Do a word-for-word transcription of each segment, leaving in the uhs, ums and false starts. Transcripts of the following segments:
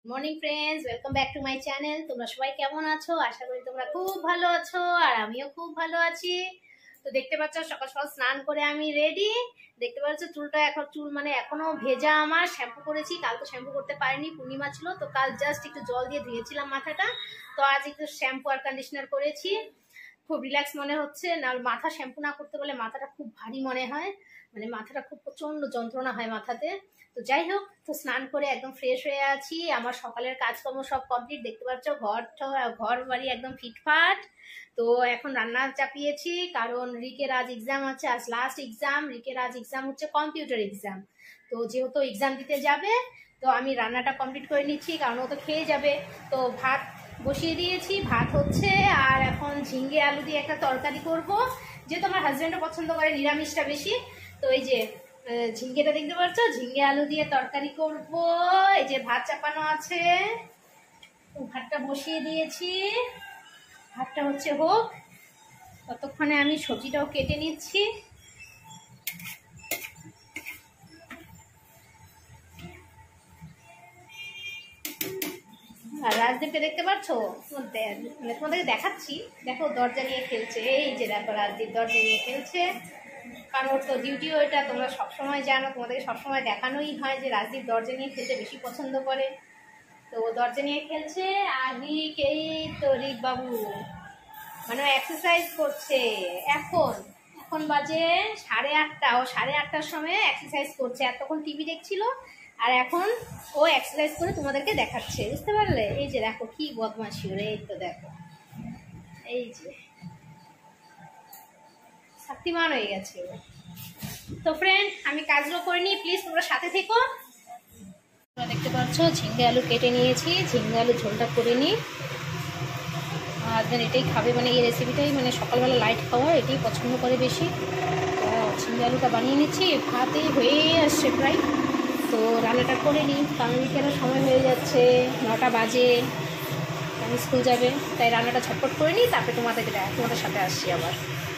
Morning friends, welcome back to my channel. তোমরা সবাই কেমন আছো? আশা করি তোমরা খুব ভালো আছো, আর আমিও খুব ভালো আছি। তো দেখতে পাচ্ছ সকাল সকাল স্নান করে আমি রেডি। দেখতে পাচ্ছ চুলটা এখন চুল মানে এখনো ভেজা, আমার শ্যাম্পু করেছি। কাল তো শ্যাম্পু করতে পারিনি, পূর্ণিমা ছিল তো, কাল জাস্ট একটু জল দিয়ে ধুয়েছিলাম মাথাটা। তো আজ একটু শ্যাম্পু আর কন্ডিশনার করেছি। খুব রিল্যাক্স মনে হচ্ছে না। মাথা শ্যাম্পু না করতে বলে মাথাটা খুব ভারী মনে হয়, মানে মাথাটা খুব প্রচন্ড যন্ত্রণা হয় মাথাতে। তো যাই হোক, তো স্নান করে একদম ফ্রেশ হয়ে আছি। আমার সকালের কাজকর্ম সব কমপ্লিট। দেখতে পাচ্ছ ঘর ঘর বাড়ি একদম ফিটফাট। তো এখন রান্না চাপিয়েছি, কারণ রিকের আজ এক্সাম আছে, আজ লাস্ট এক্সাম। রিকের আজ এক্সাম হচ্ছে কম্পিউটার এক্সাম। তো যেহেতু এক্সাম দিতে যাবে, তো আমি রান্নাটা কমপ্লিট করে নিচ্ছি, কারণ ও তো খেয়ে যাবে। তো ভাত বসিয়ে দিয়েছি, ভাত হচ্ছে। আর এখন ঝিঙ্গে আলু দিয়ে একটা তরকারি করব, যেহেতু আমার হাজব্যান্ডও পছন্দ করে নিরামিষটা বেশি। তো এই যে ঝিঙ্গেটা দেখতে পাচ্ছ, ঝিঙ্গে আলু দিয়ে তরকারি করব। এই যে ভাত চাপানো আছে, ভাতটা বসিয়ে দিয়েছি। ভাতটা হচ্ছে হোক, ততক্ষণে আমি সবজিটাও কেটে নিচ্ছি। আর রাজদীপকে দেখতে পাচ্ছ, মানে তোমাদেরকে দেখাচ্ছি। দেখো দরজা নিয়ে খেলছে। এই যে দেখো রাজদীপ দরজা নিয়ে খেলছে, কারণ ওর তো ডিউটিও এটা। তোমরা সবসময় জানো, তোমাদেরকে সবসময় দেখানোই হয় যে রাজদীপ দরজা নিয়ে খেলতে বেশি পছন্দ করে। তো দরজা নিয়ে খেলছে। আর রিক, এই তো রিক বাবু মানে এক্সারসাইজ করছে। এখন এখন বাজে সাড়ে আটটা। ও সাড়ে আটটার সময় এক্সারসাইজ করছে। এতক্ষণ টিভি দেখছিল, আর এখন ও এক্সারসাইজ করে তোমাদেরকে দেখাচ্ছে, বুঝতে পারলে? এই যে দেখো কি বদমাশি ওরে। এই তো দেখো, এই যে শক্তিমান হয়ে গেছে। তো ফ্রেন্ড, আমি কাজগুলো করে নিই, প্লিজ তোমরা সাথে থেকো। তোমরা দেখতে পাচ্ছ ঝিঙ্গে আলু কেটে নিয়েছি, ঝিঙ্গে আলু ঝোলটা করে নিই। আর দেন এটাই খাবে, মানে এই রেসিপিটাই মানে সকালবেলা লাইট খাওয়া, এটাই পছন্দ করে বেশি। তো ঝিঙ্গে আলুটা বানিয়ে নিচ্ছি, ভাতে হয়ে আসছে প্রায়। তো রান্নাটা করে নিই, কারণ বিকেলের সময় হয়ে যাচ্ছে, নটা বাজে, আমি স্কুল যাবে। তাই রান্নাটা ঝটপট করে নিই, তারপরে তোমাদেরকে তোমাদের সাথে আসছি আবার।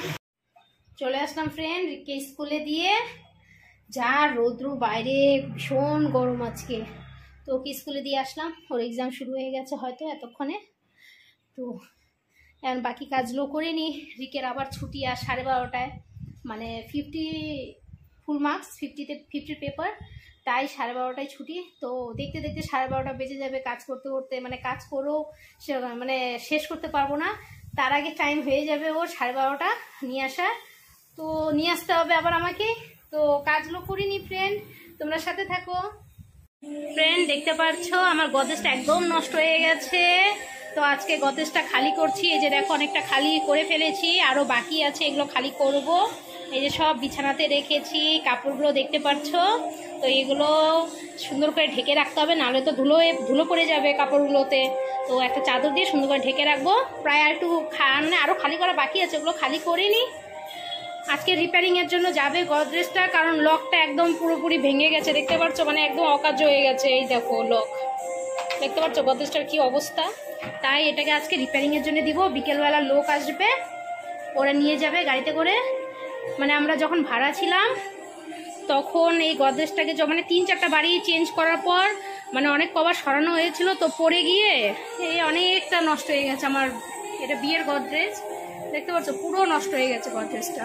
চলে আসলাম ফ্রেন্ড রিককে স্কুলে দিয়ে। যা রৌদ্র বাইরে, ভীষণ গরম আজকে। তো ওকে স্কুলে দিয়ে আসলাম, ওর এক্সাম শুরু হয়ে গেছে হয়তো এতক্ষণে। তো এখন বাকি কাজগুলো করে নিই। রিকের আবার ছুটি আর সাড়ে বারোটায়, মানে ফিফটি ফুল মার্কস, ফিফটিতে ফিফটির পেপার, তাই সাড়ে বারোটায় ছুটি। তো দেখতে দেখতে সাড়ে বারোটা বেজে যাবে কাজ করতে করতে, মানে কাজ করেও সে মানে শেষ করতে পারবো না। তার আগে টাইম হয়ে যাবে ওর সাড়ে বারোটা নিয়ে আসা। তো নিয়ে আসতে হবে আবার আমাকে। তো কাজগুলো করিনি ফ্রেন্ড, তোমরা সাথে থাকো। ফ্রেন্ড দেখতে পাচ্ছ আমার গদরেজটা একদম নষ্ট হয়ে গেছে। তো আজকে গদরেজটা খালি করছি। এই যে দেখো অনেকটা খালি করে ফেলেছি, আরো বাকি আছে, এগুলো খালি করব। এই যে সব বিছানাতে রেখেছি কাপড়গুলো দেখতে পাচ্ছ। তো এগুলো সুন্দর করে ঢেকে রাখতে হবে, নাহলে তো ধুলো ধুলো পড়ে যাবে কাপড়গুলোতে। তো একটা চাদর দিয়ে সুন্দর করে ঢেকে রাখবো। প্রায় আর একটু মানে আরো খালি করা বাকি আছে, ওগুলো খালি করিনি। আজকে রিপেয়ারিং এর জন্য যাবে গদরেজটা, কারণ লকটা একদম পুরোপুরি ভেঙে গেছে, দেখতে পাচ্ছ, মানে একদম অকার্য হয়ে গেছে। এই দেখো লক, দেখতে পাচ্ছ গদরেজটার কি অবস্থা। তাই এটাকে আজকে রিপেয়ারিং এর জন্য দিব। বিকেলবেলা লোক আসবে, ওরা নিয়ে যাবে গাড়িতে করে। মানে আমরা যখন ভাড়া ছিলাম তখন এই গদরেজটাকে মানে তিন চারটা বাড়ি চেঞ্জ করার পর মানে অনেক কবার সরানো হয়েছিল, তো পড়ে গিয়ে এই অনেকটা নষ্ট হয়ে গেছে আমার। এটা বিয়ের গদরেজ, দেখতে পাচ্ছ পুরো নষ্ট হয়ে গেছে গদরেজটা।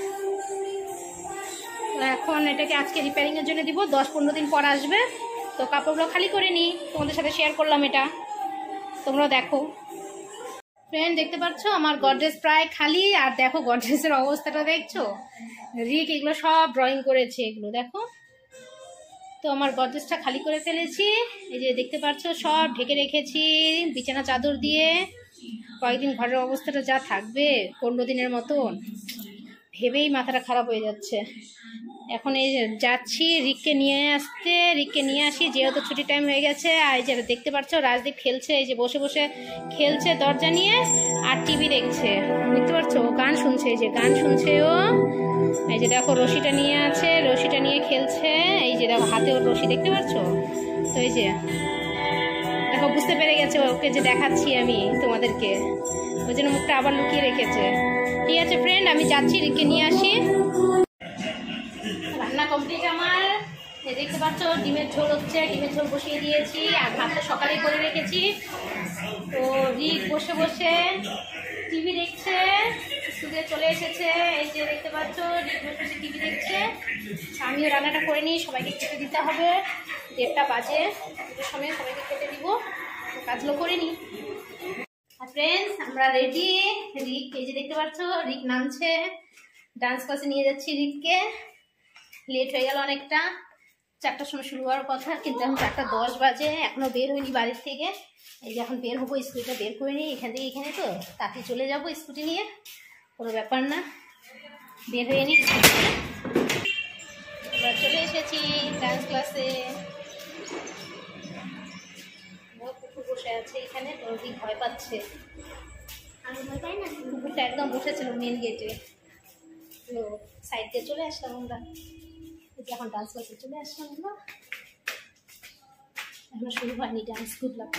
এখন এটাকে আজকে রিপেয়ারিং এর জন্য দিব, দশ পনেরো দিন পর আসবে। তো কাপড়গুলো খালি করে নিই, তোমাদের সাথে শেয়ার করলাম এটা, তোমরা দেখো। ফ্রেন্ড দেখতে পাচ্ছ আমার গডরেজ প্রায় খালি। আর দেখো গডরেজের অবস্থাটা দেখছো, রিক এগুলো সব ড্রয়িং করেছে, এগুলো দেখো। তো আমার গডরেজটা খালি করে ফেলেছি। এই যে দেখতে পাচ্ছ সব ঢেকে রেখেছি বিছানা চাদর দিয়ে। কয়েকদিন ঘরের অবস্থাটা যা থাকবে, পনেরো দিনের মতন, ভেবেই মাথাটা খারাপ হয়ে যাচ্ছে। এখন এই যাচ্ছি রিককে নিয়ে আসতে, রিককে নিয়ে আসি, যেহেতু ছুটি টাইম হয়ে গেছে। আর এই যে দেখতে পাচ্ছ রাজদীপ খেলছে, এই যে বসে বসে খেলছে দরজা নিয়ে, আর টিভি দেখছে, দেখতে পাচ্ছ গান শুনছে, এই যে গান শুনছে ও। এই যে দেখো রশিটা নিয়ে আছে, রশিটা নিয়ে খেলছে। এই যে দেখো হাতে ওর রশি, দেখতে পাচ্ছ। তো এই যে দেখো বুঝতে পেরে গেছে ওকে যে দেখাচ্ছি আমি তোমাদেরকে, ওই জন্য মুখটা আবার লুকিয়ে রেখেছে। ঠিক আছে ফ্রেন্ড, আমি যাচ্ছি রিককে নিয়ে আসি। রান্না কমপ্লিট আমার। এই দেখতে পাচ্ছ ডিমের ঝোল হচ্ছে, ডিমের ঝোল বসিয়ে দিয়েছি আর ভাতটা সকালেই করে রেখেছি। তো রিক বসে বসে টিভি দেখছে, স্কুলে চলে এসেছে, এই যে দেখতে পাচ্ছ রিক বসে বসে টিভি দেখছে। আমিও রান্নাটা করে নিই, সবাইকে খেতে দিতে হবে, দেড়টা বাজে, দুটোর সময় সবাইকে খেতে দিব, কাজগুলো করে নিই। আর ফ্রেন্ডস আমরা রেডি। রিক এই যে দেখতে পাচ্ছ রিক নামছে, ডান্স ক্লাসে নিয়ে যাচ্ছি রিককে। লেট হয়ে গেল অনেকটা, চারটার সময় শুরু হওয়ার কথা, কিন্তু এখন চারটা দশ বাজে, এখনো বের হয়নি বাড়ির থেকে। এই যে এখন বের হবো, স্কুটিটা বের করে নিই, এখান থেকে এখানে তো তাতে চলে যাবো স্কুটি নিয়ে, কোনো ব্যাপার না, বের হয়ে নিই। আমরা চলে এসেছি ডান্স ক্লাসে, কুকুর বসে আছে এখানে, তো রিক ভয় পাচ্ছে। আমি ভয় পাই না, কুকুরটা একদম বসেছিল মেন গেটে, তো সাইড দিয়ে চলে আসলাম আমরা। এখন ডান্স ক্লাসে চলে আসলাম আমরা, এখন শুরু হয়নি ডান্স, গুড লাক।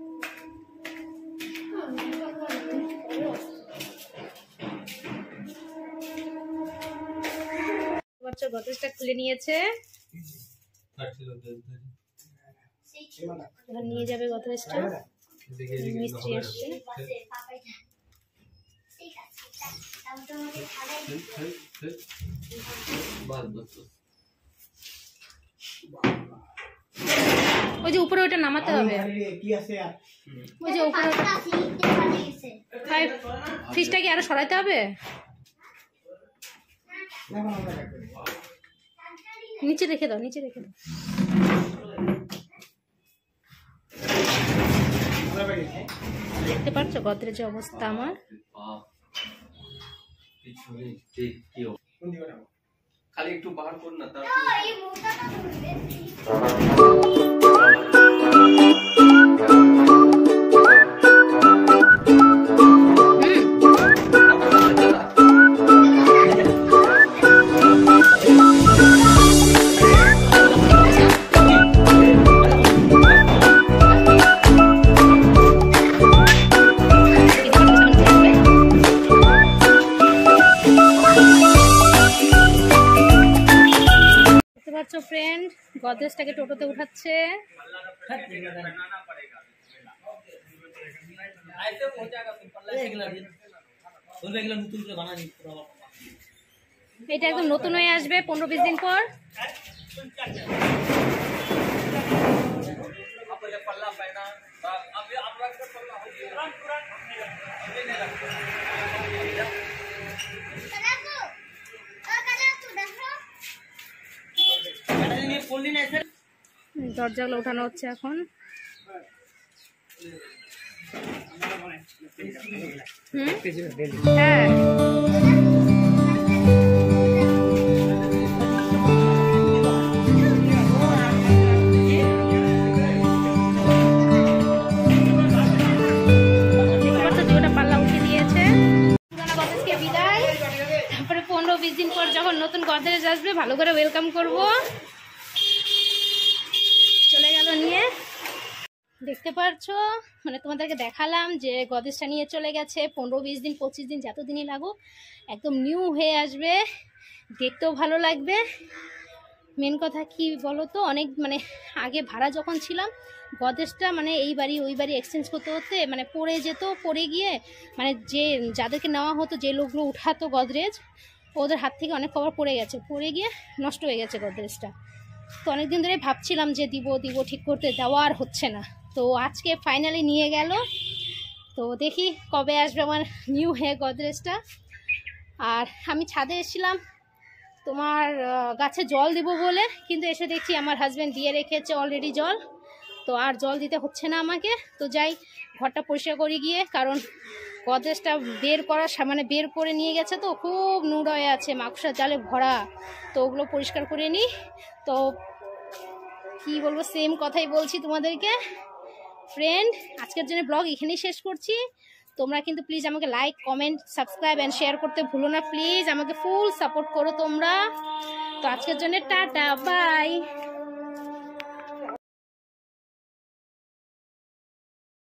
বাচ্চা গদরেজটা খুলে নিয়েছে, এবার নিয়ে যাবে গদরেজটা, মিস্ত্রি আসছে। ওই যে উপরে ওইটা নামাতে হবে, ওই যে উপরে ফ্রিজটা কি আরো সরাইতে হবে, নিচে রেখে দাও, নিচে রেখে দাও। দেখতে পাচ্ছ গদরেজের অবস্থা আমার, খালি একটু বার কর না, তার ফ্রেন্ড গদরেজটাকে টোটোতে উঠাচ্ছে। এটা একদম নতুন হয়ে আসবে পনেরো বিশ দিন পর। দরজাগুলো উঠানো হচ্ছে এখন। হ্যাঁ পনেরো বিশ দিন পর যখন নতুন গদরেজ আসবে ভালো করে ওয়েলকাম করব। চলে গেল নিয়ে, দেখতে পারছো মানে তোমাদেরকে দেখালাম যে গদরেজটা নিয়ে চলে গেছে। পনেরো বিশ দিন পঁচিশ দিন যত দিনই লাগুক একদম নিউ হয়ে আসবে, দেখতেও ভালো লাগবে। মেন কথা কি বলো তো, অনেক মানে আগে ভাড়া যখন ছিলাম গদরেজটা মানে এই বাড়ি ওই বাড়ি এক্সচেঞ্জ করতে হতে মানে পড়ে যেত, পড়ে গিয়ে মানে যে যাদেরকে নেওয়া হতো, যে লোকগুলো উঠাতো গদরেজ, ওদের হাত থেকে অনেক কভার পড়ে গেছে, পড়ে গিয়ে নষ্ট হয়ে গেছে গদরেজটা। তো অনেকদিন ধরে ভাবছিলাম যে দিব দিব ঠিক করতে, দেওয়া আর হচ্ছে না। তো আজকে ফাইনালি নিয়ে গেল, তো দেখি কবে আসবে আমার নিউ হয়ে গদরেজটা। আর আমি ছাদে এসেছিলাম তোমার গাছে জল দিব বলে, কিন্তু এসে দেখছি আমার হাজব্যান্ড দিয়ে রেখেছে অলরেডি জল, তো আর জল দিতে হচ্ছে না আমাকে। তো যাই ঘরটা পরিষ্কার করে গিয়ে, কারণ গদরেজটা বের করার মানে বের করে নিয়ে গেছে তো খুব নোংরা হয়ে আছে, মাকড়সার জালে ভরা, তো ওগুলো পরিষ্কার করে নিই। তো কি বলবো, সেম কথাই বলছি তোমাদেরকে। ফ্রেন্ড আজকের জন্য ব্লগ এখানেই শেষ করছি। তোমরা কিন্তু প্লিজ আমাকে like comment subscribe and share করতে ভুলো না, প্লিজ আমাকে ফুল সাপোর্ট করো তোমরা। তো আজকের জন্য টাটা বাই।